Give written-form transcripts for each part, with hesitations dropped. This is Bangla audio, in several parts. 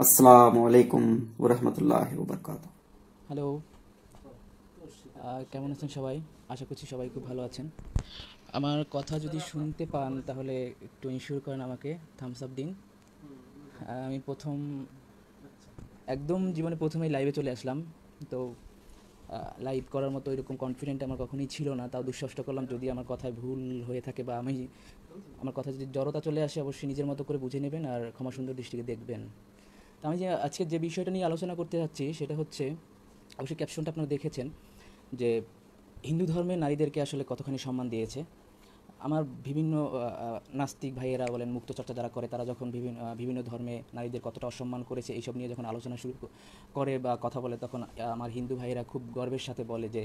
আসসালামু আলাইকুম ওয়া রাহমাতুল্লাহি ওয়া বারাকাতুহু। হ্যালো। কেমন আছেন সবাই? আশা করছি সবাই খুব ভালো আছেন। আমার কথা যদি শুনতে পান তাহলে একটু ইনশিওর করেন, আমাকে থামস আপ দিন। আমি একদম জীবনে প্রথমেই লাইভে চলে আসলাম। তো লাইভ করার মতো এরকম কনফিডেন্ট আমার কখনোই ছিল না, তাও দুঃসাহসটা করলাম। যদি আমার কথায় ভুল হয়ে থাকে বা আমার কথা যদি জড়তা চলে আসে, অবশ্যই নিজের মতো করে বুঝে নেবেন আর ক্ষমা সুন্দর দৃষ্টিতে দেখবেন। তো আমি যে আজকে যে বিষয়টা নিয়ে আলোচনা করতে যাচ্ছি সেটা হচ্ছে, অবশ্যই ক্যাপশনটা আপনারা দেখেছেন, যে হিন্দু ধর্মে নারীদেরকে আসলে কতখানি সম্মান দিয়েছে। আমার বিভিন্ন নাস্তিক ভাইয়েরা বলেন, মুক্তচর্চা যারা করে, তারা যখন বিভিন্ন ধর্মে নারীদের কতটা অসম্মান করেছে এইসব নিয়ে যখন আলোচনা শুরু করে বা কথা বলে, তখন আমার হিন্দু ভাইয়েরা খুব গর্বের সাথে বলে যে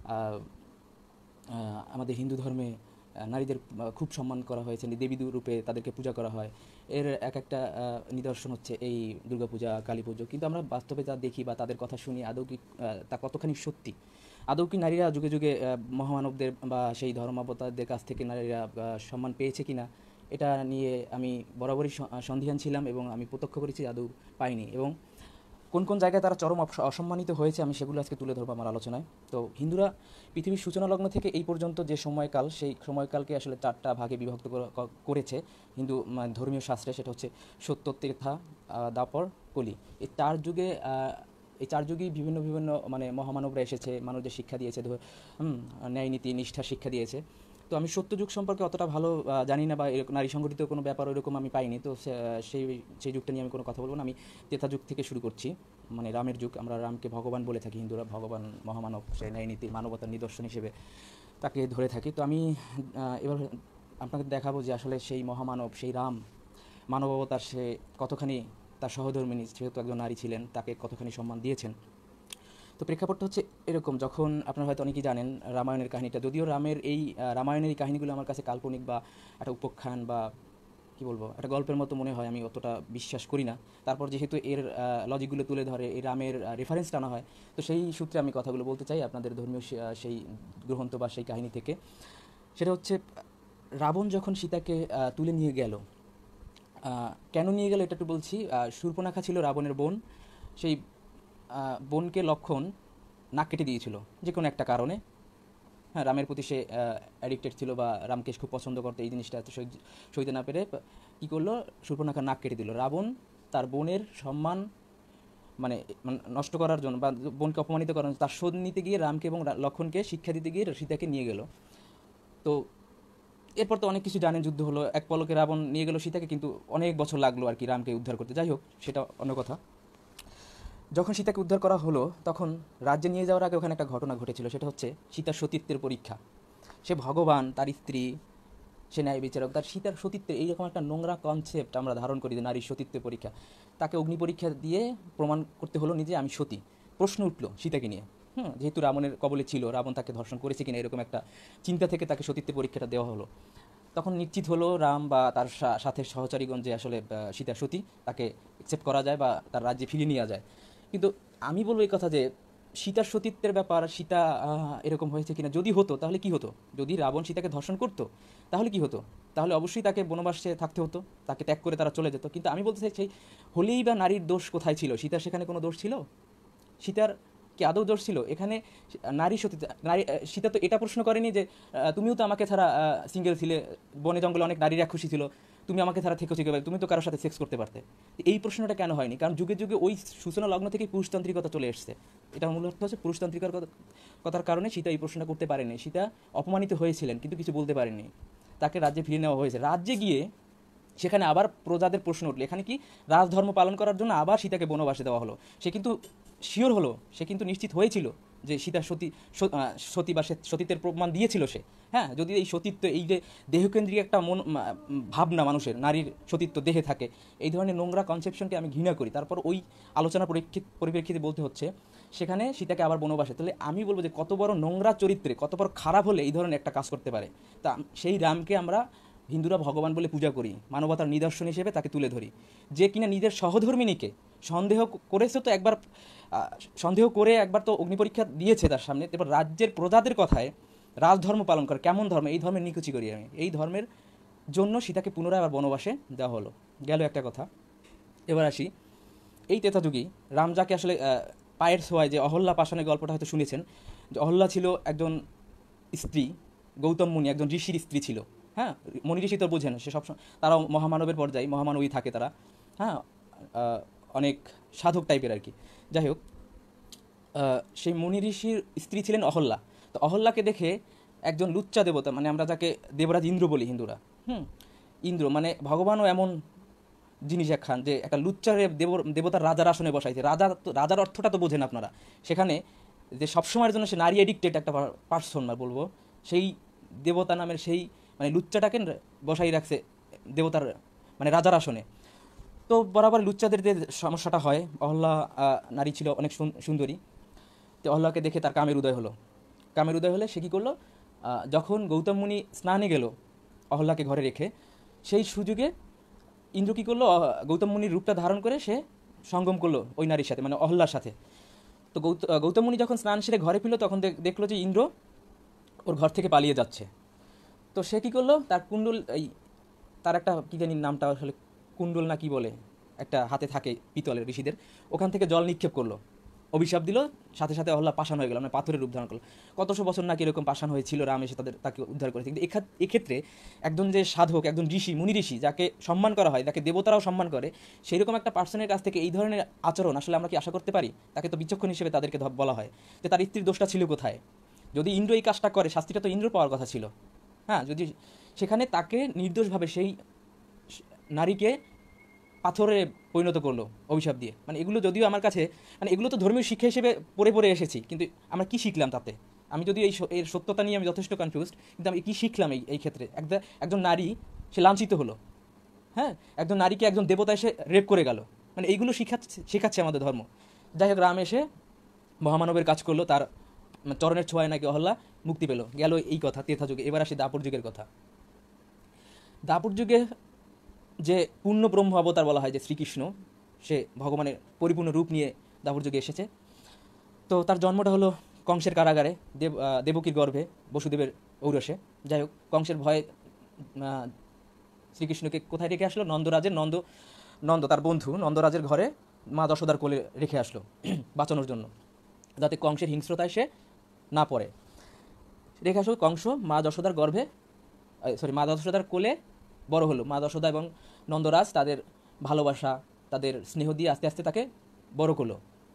আমাদের হিন্দু ধর্মে নারীদের খুব সম্মান করা হয়েছে, দেবী রূপে তাদেরকে পূজা করা হয়। এর একটা নিদর্শন হচ্ছে এই দুর্গাপূজা, কালী পুজো। কিন্তু আমরা বাস্তবে যা দেখি বা তাদের কথা শুনি, আদৌ কি তা কতখানি সত্যি? আদৌ কি নারীরা যুগে যুগে মহামানবদের বা সেই ধর্মাবতারদের কাছ থেকে নারীরা সম্মান পেয়েছে কিনা, এটা নিয়ে আমি বরাবরই সন্দিহান ছিলাম এবং আমি প্রত্যক্ষ করেছি আদৌ পাইনি। এবং কোন কোন জায়গায় তারা চরম অসম্মানিত হয়েছে, আমি সেগুলো আজকে তুলে ধরবো আমার আলোচনায়। তো হিন্দুরা পৃথিবীর সূচনা লগ্ন থেকে এই পর্যন্ত যে সময়কাল, সেই সময়কালকে আসলে চারটা ভাগে বিভক্ত করেছে হিন্দু ধর্মীয় শাস্ত্রে। সেটা হচ্ছে সত্য, ত্রেতা, দাপর, কলি। এই চার যুগেই বিভিন্ন বিভিন্ন মহামানবরা এসেছে, মানুষদের শিক্ষা দিয়েছে, ন্যায় নীতি নিষ্ঠা শিক্ষা দিয়েছে। তো আমি সত্যযুগ সম্পর্কে অতটা ভালো জানি না, বা এরকম নারী সংগঠিত কোনো ব্যাপার ওইরকম আমি পাইনি। তো সেই সেই যুগটা নিয়ে আমি কোনো কথা বলবো না। আমি ত্রেতা যুগ থেকে শুরু করছি, রামের যুগ। আমরা রামকে ভগবান বলে থাকি, হিন্দুরা ভগবান, মহামানব, সে ন্যায় নীতি মানবতার নিদর্শন হিসেবে তাকে ধরে থাকি। তো আমি এবার আপনাকে দেখাবো যে আসলে সেই মহামানব, সেই রাম, মানবতার সে কতখানি, তার সহধর্মিণী যেহেতু একজন নারী ছিলেন, তাকে কতখানি সম্মান দিয়েছেন। তো প্রেক্ষাপটটা হচ্ছে এরকম, যখন আপনারা হয়তো অনেকেই জানেন রামায়ণের কাহিনীটা, যদিও রামের এই রামায়ণের এই কাহিনীগুলো আমার কাছে কাল্পনিক বা একটা উপখ্যান বা কী বলবো, একটা গল্পের মতো মনে হয়, আমি অতটা বিশ্বাস করি না। তারপর যেহেতু এর লজিকগুলো তুলে ধরে, এই রামের রেফারেন্স টানা হয়, তো সেই সূত্রে আমি কথাগুলো বলতে চাই আপনাদের ধর্মীয় সেই গ্রন্থ বা সেই কাহিনী থেকে। সেটা হচ্ছে, রাবণ যখন সীতাকে তুলে নিয়ে গেল, কেন নিয়ে গেল এটা একটু বলছি। শূর্পণখা ছিল রাবণের বোন। সেই বোনকে লক্ষণ নাক কেটে দিয়েছিল যে কোনো একটা কারণে। হ্যাঁ, রামের প্রতি সে অ্যাডিক্টেড ছিল বা রামকে খুব পছন্দ করতো। এই জিনিসটা এত সইতে না পেরে কী করলো, শূর্পণখার নাক কেটে দিল। রাবণ তার বোনের সম্মান মানে নষ্ট করার জন্য বা বোনকে অপমানিত করার জন্য, তার শোধ নিতে গিয়ে রামকে এবং লক্ষণকে শিক্ষা দিতে গিয়ে সীতাকে নিয়ে গেল। তো এরপর তো অনেক কিছু জানেন, যুদ্ধ হলো, এক পলকে রাবণ নিয়ে গেল সীতাকে, কিন্তু অনেক বছর লাগলো আর কি রামকে উদ্ধার করতে। যাই হোক, সেটা অন্য কথা। যখন সীতাকে উদ্ধার করা হলো, তখন রাজ্যে নিয়ে যাওয়ার আগে ওখানে একটা ঘটনা ঘটেছিল। সেটা হচ্ছে সীতার সতীত্বের পরীক্ষা। সে ভগবান, তার স্ত্রী, সে ন্যায় বিচারক, তার সীতার সতীত্বের এইরকম একটা নোংরা কনসেপ্ট আমরা ধারণ করি যে নারীর সতীত্বের পরীক্ষা। তাকে অগ্নি পরীক্ষা দিয়ে প্রমাণ করতে হলো নিজে আমি সতী। প্রশ্ন উঠলো সীতাকে নিয়ে। যেহেতু রাবণের কবলে ছিল, রাবণ তাকে ধর্ষণ করেছে কিনা, এরকম একটা চিন্তা থেকে তাকে সতীত্বের পরীক্ষাটা দেওয়া হলো। তখন নিশ্চিত হলো রাম বা তার সাথে সহচারীগণ যে আসলে সীতা সতী, তাকে অ্যাকসেপ্ট করা যায় বা তার রাজ্যে ফিরিয়ে নেওয়া যায়। কিন্তু আমি বলবো এই কথা যে সীতার সতীত্বের ব্যাপার, সীতা এরকম হয়েছে কিনা, যদি হতো তাহলে কি হতো? যদি রাবণ সীতাকে ধর্ষণ করতো তাহলে কি হতো? তাহলে অবশ্যই তাকে বনবাসে থাকতে হতো, তাকে ত্যাগ করে তারা চলে যেত। কিন্তু আমি বলতে চাই, সেই হলেই বা নারীর দোষ কোথায় ছিল? সীতার সেখানে কোনো দোষ ছিল? সীতার কি আদৌ দোষ ছিল এখানে? নারী সতী, নারী সীতা তো এটা প্রশ্ন করেনি যে তুমিও তো আমাকে ছাড়া সিঙ্গেল ছিলে, বনে জঙ্গলে অনেক নারীরা খুশি ছিল, তুমি আমাকে ছাড়া থেকেছো কীভাবে, তুমি তো কারোর সাথে সেক্স করতে পারতে। এই প্রশ্নটা কেন হয়নি? কারণ যুগে যুগে ওই সূচনা লগ্ন থেকে পুরুষতান্ত্রিকতা চলে এসছে। এটা মূল অর্থ হচ্ছে পুরুষতান্ত্রিকার কথার কারণে সীতা এই প্রশ্নটা করতে পারেনি। সীতা অপমানিত হয়েছিলেন কিন্তু কিছু বলতে পারেননি, তাকে রাজ্যে ফিরিয়ে নেওয়া হয়েছে। রাজ্যে গিয়ে সেখানে আবার প্রজাদের প্রশ্ন উঠলো, এখানে কি রাজধর্ম পালন করার জন্য আবার সীতাকে বনবাসে দেওয়া হলো। সে কিন্তু শিওর হলো, সে কিন্তু নিশ্চিত হয়েছিল যে সীতা সতী বা সতীত্বের প্রমাণ দিয়েছিল সে। হ্যাঁ, যদি এই সতীত্ব, এই যে দেহকেন্দ্রিক একটা ভাবনা মানুষের, নারীর সতীত্ব দেহে থাকে, এই ধরনের নোংরা কনসেপশনকে আমি ঘৃণা করি। তারপর ওই আলোচনার পরিপ্রেক্ষিতে বলতে হচ্ছে সেখানে সীতাকে আবার বনবাসে। তাহলে আমি বলবো যে কত বড় নোংরা চরিত্রে, কত বড় খারাপ হলে এই ধরনের একটা কাজ করতে পারে। তা সেই রামকে আমরা হিন্দুরা ভগবান বলে পূজা করি, মানবতার নিদর্শন হিসেবে তাকে তুলে ধরি। যে কিনা নিজের সহধর্মিণীকে সন্দেহ করেছে, তো একবার সন্দেহ করে একবার তো অগ্নি পরীক্ষা দিয়েছে তার সামনে। এবার রাজ্যের প্রজাদের কথায় রাজধর্ম পালন করে, কেমন ধর্ম? এই ধর্মের নিকুচি করি আমি। এই ধর্মের জন্য সীতাকে পুনরায় আবার বনবাসে দেওয়া হলো। গেল একটা কথা। এবার আসি, এই তেতাযুগী রামজাকে আসলে পায়ের ছোঁয়ায়, যে অহল্যা পাষাণের গল্পটা হয়তো শুনেছেন, যে অহল্যা ছিল একজন স্ত্রী, গৌতম মুনি একজন ঋষির স্ত্রী ছিল। হ্যাঁ, মনি ঋষি তো বোঝেন, সে সবসময় তারাও মহামানবের পর্যায়ে মহামানবই থাকে তারা। হ্যাঁ, আহ, অনেক সাধক টাইপের আর কি। যাই হোক, সেই মুনি ঋষির স্ত্রী ছিলেন অহল্যা। তো অহল্যাকে দেখে একজন লুচ্চা দেবতা, মানে আমরা যাকে দেবরাজ ইন্দ্র বলি হিন্দুরা, হুম, ইন্দ্র মানে ভগবানও এমন জিনিস একখান, যে একটা লুচ্চারে দেবতার রাজার আসনে বসাইছে। রাজার অর্থটা তো বোঝেন আপনারা। সেখানে যে সবসময়ের জন্য সে নারী এডিক্টেড একটা পার্সন না বলবো, সেই দেবতা নামের সেই মানে লুচ্চাটাকে বসাই রাখছে দেবতার মানে রাজার আসনে। তো বরাবর লুচ্চাদের যে সমস্যাটা হয়, অহল্যা নারী ছিল অনেক সুন্দরী। তো অহল্যাকে দেখে তার কামের উদয় হলো। কামের উদয় হলে সে কী করলো, যখন গৌতম মুনি স্নানে গেল অহল্যাকে ঘরে রেখে, সেই সুযোগে ইন্দ্র কী করলো, গৌতম মুনির রূপটা ধারণ করে সে সঙ্গম করলো ওই নারীর সাথে, মানে অহল্যার সাথে। তো গৌতম মুনি যখন স্নান সেরে ঘরে ফিরল, তখন দেখলো যে ইন্দ্র ওর ঘর থেকে পালিয়ে যাচ্ছে। তো সে কী করলো, তার কুণ্ডল, এই তার একটা কী জানি নামটা আসলে, কুণ্ডল না কি বলে, একটা হাতে থাকে পিতলের ঋষিদের, ওখান থেকে জল নিক্ষেপ করলো, অভিশাপ দিল, সাথে সাথে অহল্যা পাষাণ হয়ে গেল, মানে পাথরের রূপ ধারণ করলো। কতশো বছর নাকি এরকম পাষাণ হয়েছিল, রাম এসে তাকে উদ্ধার করেছে। কিন্তু এক্ষেত্রে একজন যে সাধক, একজন ঋষি, মুনি ঋষি, যাকে সম্মান করা হয়, যাকে দেবতারাও সম্মান করে, সেই রকম একটা পার্সনের কাছ থেকে এই ধরনের আচরণ আসলে আমরা কি আশা করতে পারি? তাকে তো বিচক্ষণ হিসেবে তাদেরকে বলা হয় যে তার স্ত্রীর দোষটা ছিল কোথায়। যদি ইন্দ্র এই কাজটা করে, শাস্তিটা তো ইন্দ্র পাওয়ার কথা ছিল। হ্যাঁ, যদি সেখানে তাকে নির্দোষভাবে সেই নারীকে পাথরে পরিণত করলো অভিশাপ দিয়ে, মানে এগুলো যদিও আমার কাছে, মানে এগুলো তো ধর্মীয় শিক্ষা হিসেবে পড়ে পড়ে এসেছি, কিন্তু আমরা কি শিখলাম তাতে? আমি যদিও এর সত্যতা নিয়ে আমি যথেষ্ট কনফিউজড, কিন্তু আমি কি শিখলাম এই ক্ষেত্রে? একজন নারী সে লাঞ্ছিত হলো, হ্যাঁ, একজন নারীকে একজন দেবতা এসে রেপ করে গেল, মানে এইগুলো শেখাচ্ছে আমাদের ধর্ম। যাই হোক, রাম এসে মহামানবের কাজ করলো, তার চরণের ছোঁয়ায় নাকি অহল্যা মুক্তি পেল। গেল এই কথা ত্রেতা যুগে। এবার আসি দাপর যুগের কথা। দাপর যুগে যে পূর্ণ ব্রহ্ম অবতার বলা হয়, যে শ্রীকৃষ্ণ, সে ভগবানের পরিপূর্ণ রূপ নিয়ে দাপর যুগে এসেছে। তো তার জন্মটা হলো কংসের কারাগারে, দেবকীর গর্ভে, বসুদেবের ঔরসে। যাই হোক, কংসের ভয়ে শ্রীকৃষ্ণকে কোথায় রেখে আসলো? নন্দ তার বন্ধু নন্দরাজের ঘরে মা যশোদার কোলে রেখে আসলো বাঁচানোর জন্য, যাতে কংসের হিংস্রতায় সে না পড়ে। রেখে আসলো কংস মা যশোদার গর্ভে, মা যশোদার কোলে বড় হলো। মা যশোদা এবং নন্দরাজ তাদের ভালোবাসা, তাদের স্নেহ দিয়ে আস্তে আস্তে তাকে বড় করলো।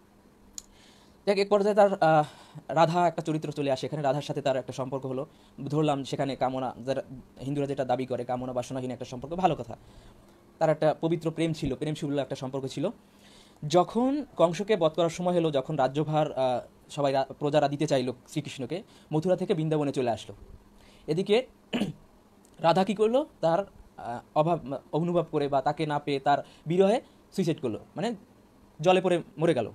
দেখ, এক পর্যায়ে তার রাধা একটা চরিত্র চলে আসে এখানে। রাধার সাথে তার একটা সম্পর্ক হলো, ধরলাম সেখানে কামনা, যারা হিন্দুরা যেটা দাবি করে কামনা বাসনাহীন একটা সম্পর্ক, ভালো কথা। তার একটা পবিত্র প্রেম ছিল, প্রেম শুভ্র একটা সম্পর্ক ছিল। যখন কংসকে বধ করার সময় হলো, যখন রাজ্যভার সবাই প্রজারা দিতে চাইলো শ্রীকৃষ্ণকে, মথুরা থেকে বৃন্দাবনে চলে আসলো। এদিকে রাধা কী করলো, তার অভাব অনুভব করে বা তাকে না পেয়ে তার বিরহে সুইসাইড করলো, মানে জলে পড়ে মরে গেল।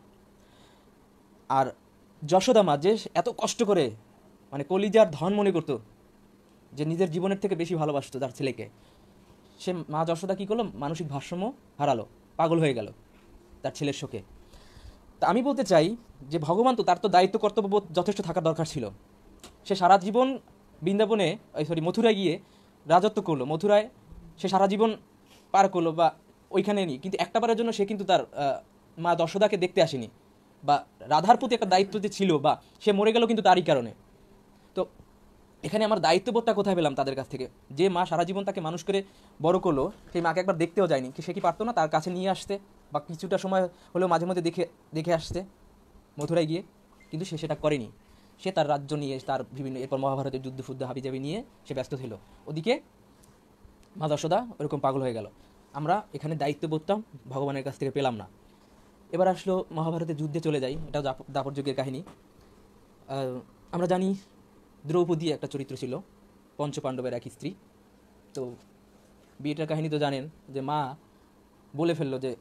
আর যশোদা মা, যে এত কষ্ট করে মানে কলিজার ধন মনে করতো, যে নিজের জীবনের থেকে বেশি ভালোবাসতো তার ছেলেকে, সে মা যশোদা কী করলো, মানসিক ভারসাম্য হারালো, পাগল হয়ে গেল তার ছেলের শোকে। তা আমি বলতে চাই যে ভগবান তো, তার তো দায়িত্ব কর্তব্যবোধ যথেষ্ট থাকার দরকার ছিল। সে সারা জীবন বৃন্দাবনে, মথুরায় গিয়ে রাজত্ব করলো, মথুরায় সে সারা জীবন পার করলো বা ওইখানে নিয়ে, কিন্তু একটা বারের জন্য সে কিন্তু তার মা যশোদাকে দেখতে আসেনি, বা রাধার প্রতি একটা দায়িত্ব যে ছিল, বা সে মরে গেল কিন্তু তারই কারণে। তো এখানে আমার দায়িত্ববোধটা কোথায় পেলাম তাদের কাছ থেকে? যে মা সারা জীবন তাকে মানুষ করে বড় করলো, সেই মাকে একবার দেখতেও যায়নি, সে কি পারতো না তার কাছে নিয়ে আসতে, বা কিছুটা সময় হলেও মাঝে মধ্যে দেখে আসতে মথুরায় গিয়ে? কিন্তু সে সেটা করেনি। সে তার রাজ্য নিয়ে, তার বিভিন্ন, এরপর মহাভারতের যুদ্ধ ফুদ্ধ হাবিজাবি নিয়ে সে ব্যস্ত ছিল। ওদিকে মা যশোদা ওরকম পাগল হয়ে গেল। আমরা এখানে দায়িত্ববোধটা ভগবানের কাছ থেকে পেলাম না। এবার আসলো মহাভারতের যুদ্ধে চলে যাই, এটা দাপর যুগের কাহিনী। আমরা জানি দ্রৌপদী একটা চরিত্র ছিল, পঞ্চপাণ্ডবের এক স্ত্রী। তো বিয়েটার কাহিনী তো জানেন, যে মা বলে ফেললো যে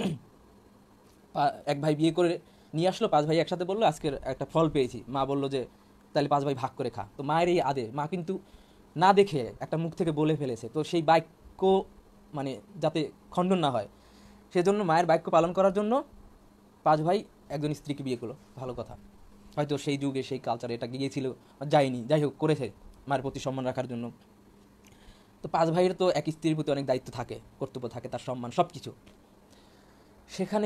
এক ভাই বিয়ে করে নিয়ে আসলো, 5 ভাই একসাথে বললো আজকের একটা ফল পেয়েছি। মা বললো যে তাহলে 5 ভাই ভাগ করে খা। তো মায়ের এই আদে মা কিন্তু না দেখে একটা মুখ থেকে বলে ফেলেছে, তো সেই বাক্য মানে যাতে খণ্ডন না হয়, সেজন্য মায়ের বাক্য পালন করার জন্য 5 ভাই একজন স্ত্রীকে বিয়ে করলো। ভালো কথা, হয়তো সেই যুগে সেই কালচারে এটা গিয়েছিল, যায়নি, যাই হোক করেছে মায়ের প্রতি সম্মান রাখার জন্য। তো 5 ভাইয়ের তো এক স্ত্রীর প্রতি অনেক দায়িত্ব থাকে, কর্তব্য থাকে, তার সম্মান সব কিছু। সেখানে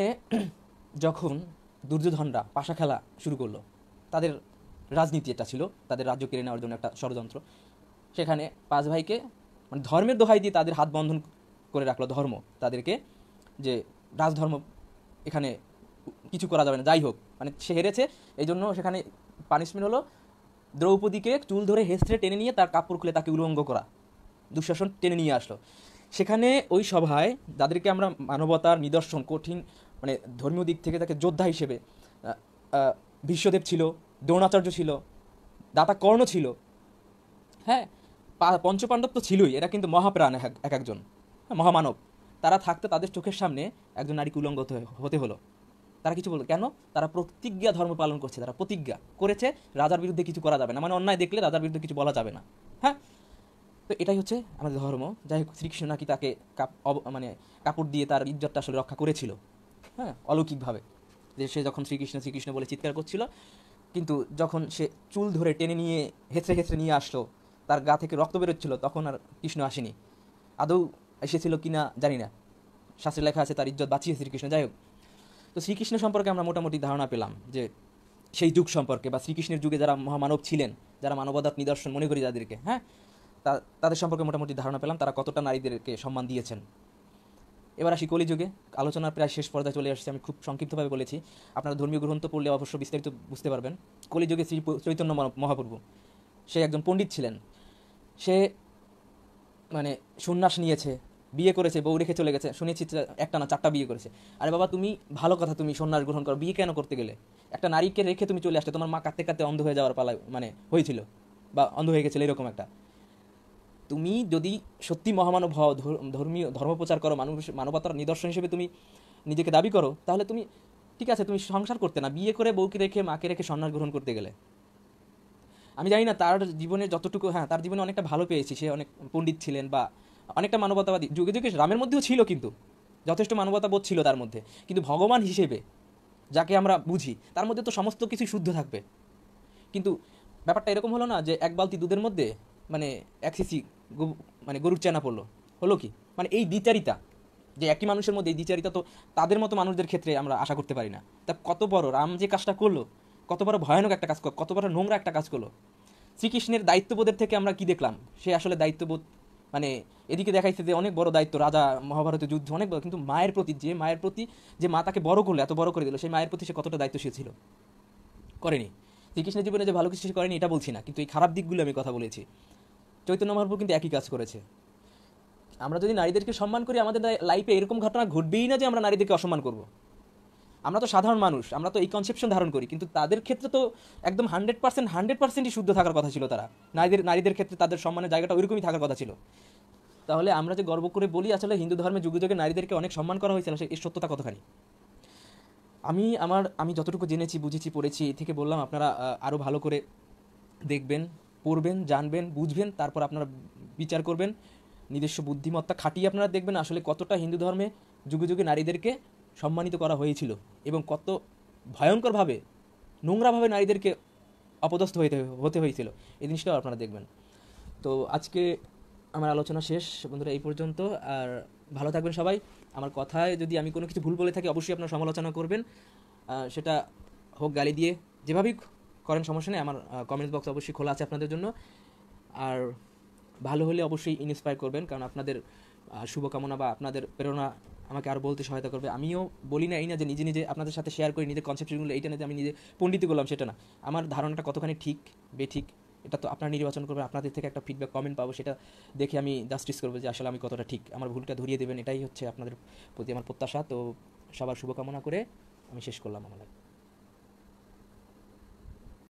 যখন দুর্যোধনরা পাশা খেলা শুরু করলো, তাদের রাজনীতি এটা ছিল, তাদের রাজ্য কেড়ে নেওয়ার জন্য একটা ষড়যন্ত্র। সেখানে পাঁচ ভাইকে মানে ধর্মের দোহাই দিয়ে তাদের হাত বন্ধন করে রাখলো ধর্ম তাদেরকে, যে রাজধর্ম এখানে কিছু করা যাবে না, যাই হোক মানে সে হেরেছে। এই জন্য সেখানে পানিশমেন্ট হলো দ্রৌপদীকে চুল ধরে হেসড়ে টেনে নিয়ে তার কাপড় খুলে তাকে উলঙ্গ করা। দুঃশাসন টেনে নিয়ে আসলো সেখানে ওই সভায়, যাদেরকে আমরা মানবতার নিদর্শন, কঠিন মানে ধর্মীয় দিক থেকে তাকে যোদ্ধা হিসেবে ভীষ্মদেব ছিল, দ্রোণাচার্য ছিল, দাতা কর্ণ ছিল, হ্যাঁ, পঞ্চপাণ্ডব তো ছিলই, এরা কিন্তু মহাপ্রাণ এক একজন, হ্যাঁ, মহামানব। তারা থাকতে তাদের চোখের সামনে একজন নারীকে উলঙ্গ হতে হলো। তারা কিছু বললো কেন? তারা প্রতিজ্ঞা ধর্ম পালন করছে, তারা প্রতিজ্ঞা করেছে রাজার বিরুদ্ধে কিছু করা যাবে না, মানে অন্যায় দেখলে রাজার বিরুদ্ধে কিছু বলা যাবে না। হ্যাঁ, তো এটাই হচ্ছে আমাদের ধর্ম। যাই হোক, শ্রীকৃষ্ণ নাকি তাকে মানে কাপড় দিয়ে তার ইজ্জতটা আসলে রক্ষা করেছিল, হ্যাঁ, অলৌকিকভাবে। যে সে যখন শ্রীকৃষ্ণ শ্রীকৃষ্ণ বলে চিৎকার করছিল, কিন্তু যখন সে চুল ধরে টেনে নিয়ে হেঁচড়ে হেঁচড়ে নিয়ে আসলো, তার গা থেকে রক্ত বেরোচ্ছিল, তখন আর কৃষ্ণ আসেনি। আদৌ এসেছিল কিনা জানি না, শাস্ত্রে লেখা আছে তার ইজ্জত বাঁচিয়ে শ্রীকৃষ্ণ। যাই হোক, তো শ্রীকৃষ্ণ সম্পর্কে আমরা মোটামুটি ধারণা পেলাম, যে সেই যুগ সম্পর্কে বা শ্রীকৃষ্ণের যুগে যারা মহামানব ছিলেন, যারা মানবতার নিদর্শন মনে করি যাদেরকে, হ্যাঁ, তাদের সম্পর্কে মোটামুটি ধারণা পেলাম, তারা কতটা নারীদেরকে সম্মান দিয়েছেন। এবার আসি কলিযুগে। আলোচনার প্রায় শেষ পর্যায়ে চলে আসছে, আমি খুব সংক্ষিপ্তভাবে বলেছি, আপনারা ধর্মীয় গ্রন্থ পড়লে অবশ্য বিস্তারিত বুঝতে পারবেন। কলিযুগে শ্রী চৈতন্য মহাপ্রভু, সে একজন পণ্ডিত ছিলেন। সে মানে সন্ন্যাস নিয়েছে, বিয়ে করেছে, বউ রেখে চলে গেছে, শুনেছি একটা না 4টা বিয়ে করেছে। আরে বাবা, তুমি ভালো কথা, তুমি সন্ন্যাস গ্রহণ করো, বিয়ে কেন করতে গেলে? একটা নারীকে রেখে তুমি চলে আসতে, তোমার মা কাঁদতে কাঁদতে অন্ধ হয়ে যাওয়ার পালা মানে হয়েছিল, বা অন্ধ হয়ে গেছিল এরকম একটা। তুমি যদি সত্যি মহামানব হও, ধর্মীয় ধর্মপ্রচার করো, মানবতার নিদর্শন হিসেবে তুমি নিজেকে দাবি করো, তাহলে তুমি ঠিক আছে, তুমি সংসার করতে না, বিয়ে করে বউকে রেখে মাকে রেখে সন্ন্যাস গ্রহণ করতে গেলে। আমি জানি না তার জীবনে যতটুকু, হ্যাঁ, তার জীবনে অনেকটা ভালো পেয়েছি, সে অনেক পণ্ডিত ছিলেন বা অনেকটা মানবতাবাদী, যুগে যুগে রামের মধ্যেও ছিল, কিন্তু যথেষ্ট মানবতাবোধ ছিল তার মধ্যে। কিন্তু ভগবান হিসেবে যাকে আমরা বুঝি, তার মধ্যে তো সমস্ত কিছু শুদ্ধ থাকবে। কিন্তু ব্যাপারটা এরকম হলো না যে এক বালতি দুধের মধ্যে মানে এক সিসি মানে গরুর চেনা পড়লো, হলো কি? মানে এই দ্বিচারিতা, যে একই মানুষের মধ্যে এই দ্বিচারিতা, তো তাদের মতো মানুষদের ক্ষেত্রে আমরা আশা করতে পারি না। তা কত বড় রাম যে কাজটা করলো, কত বড় ভয়ানক একটা কাজ, কত বড় নোংরা একটা কাজ করলো। শ্রীকৃষ্ণের দায়িত্ববোধের থেকে আমরা কি দেখলাম? সে আসলে দায়িত্ববোধ মানে এদিকে দেখাইছে যে অনেক বড় দায়িত্ব, রাজা, মহাভারতের যুদ্ধ অনেক বড়, কিন্তু মায়ের প্রতি যে মা তাকে বড় করলো, এত বড় করে দিল, সেই মায়ের প্রতি সে কতটা দায়িত্বশীল ছিল? করেনি। শ্রীকৃষ্ণের জীবনে যে ভালো কিছু সে করেনি এটা বলছি না, কিন্তু এই খারাপ দিকগুলো আমি কথা বলেছি। চৈতন্য মহাপ্রভু কিন্তু একই কাজ করেছে। আমরা যদি নারীদেরকে সম্মান করি, আমাদের লাইফে এরকম ঘটনা ঘটবেই না যে আমরা নারীদেরকে অসম্মান করব। আমরা তো সাধারণ মানুষ, আমরা তো এই কনসেপশন ধারণ করি, কিন্তু তাদের ক্ষেত্রে তো একদম 100%ই শুদ্ধ থাকার কথা ছিল। তারা নারীদের ক্ষেত্রে তাদের সম্মানের জায়গাটা ওইরকমই থাকার কথা ছিল। তাহলে আমরা যে গর্ব করে বলি আসলে হিন্দু ধর্মে যুগে যুগে নারীদেরকে অনেক সম্মান করা হয়েছিল, এই সত্যতা কতখানি? আমি যতটুকু জেনেছি, বুঝেছি, পড়েছি, এই থেকে বললাম, আপনারা আরও ভালো করে দেখবেন, পড়বেন, জানবেন, বুঝবেন, তারপর আপনারা বিচার করবেন। নিজস্ব বুদ্ধিমত্তা খাটিয়ে আপনারা দেখবেন আসলে কতটা হিন্দু ধর্মে যুগে যুগে নারীদেরকে সম্মানিত করা হয়েছিল, এবং কত ভয়ঙ্করভাবে, নোংরাভাবে নারীদেরকে অপদস্থ হতে হয়েছিল, এই জিনিসটাও আপনারা দেখবেন। তো আজকে আমার আলোচনা শেষ বন্ধুরা, এই পর্যন্ত। আর ভালো থাকবেন সবাই। আমার কথায় যদি আমি কোনো কিছু ভুল বলে থাকি, অবশ্যই আপনারা সমালোচনা করবেন, সেটা হোক গালি দিয়ে, যেভাবেই করেন সমস্যা নেই। আমার কমেন্টস বক্স অবশ্যই খোলা আছে আপনাদের জন্য। আর ভালো হলে অবশ্যই ইন্সপায়ার করবেন, কারণ আপনাদের শুভকামনা বা আপনাদের প্রেরণা আমাকে আরও বলতে সহায়তা করবে। আমিও বলি না এই না যে নিজে নিজে আপনাদের সাথে শেয়ার করি নিজের কনসেপ্টগুলো, এইটা না যে আমি নিজে পণ্ডিতি করলাম, সেটা না। আমার ধারণাটা কতখানি ঠিক বেঠিক এটা তো আপনারা নির্বাচন করবেন। আপনাদের থেকে একটা ফিডব্যাক কমেন্ট পাবো, সেটা দেখে আমি জাস্টিস করবো যে আসলে আমি কতটা ঠিক, আমার ভুলটা ধরিয়ে দেবেন, এটাই হচ্ছে আপনাদের প্রতি আমার প্রত্যাশা। তো সবার শুভকামনা করে আমি শেষ করলাম আমার।